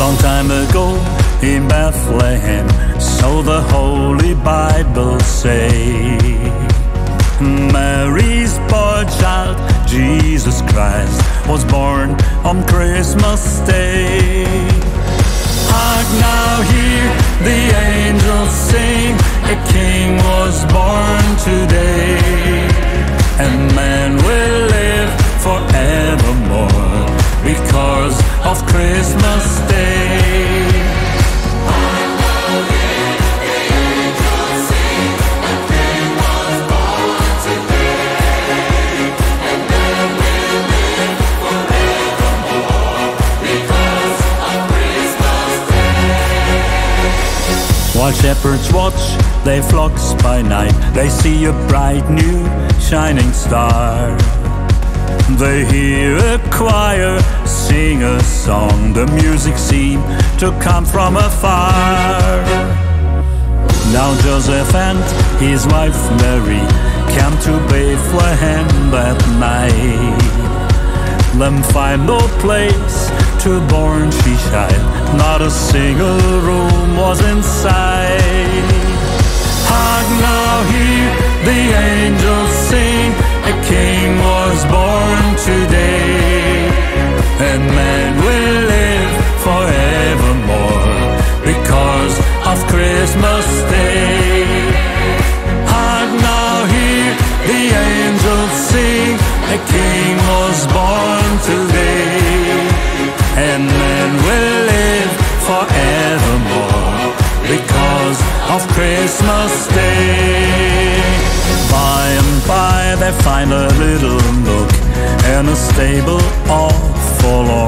Long time ago in Bethlehem, so the Holy Bible say, Mary's boy child, Jesus Christ, was born on Christmas Day. Hark now, hear the angels sing, a king was born today, and man will live forevermore because of Christmas Day. While shepherds watch their flocks by night, they see a bright new shining star. They hear a choir sing a song, the music seemed to come from afar. Now Joseph and his wife Mary came to Bethlehem that night. Them find no place to born she child, not a single room was inside. Hark now, hear the angels sing, a king was born today, and man will live forevermore because of Christmas Day. Hark now, hear the angels sing, a king was born today, and man will live forevermore because of Christmas Day. By and by they find a little nook in a stable all forlorn.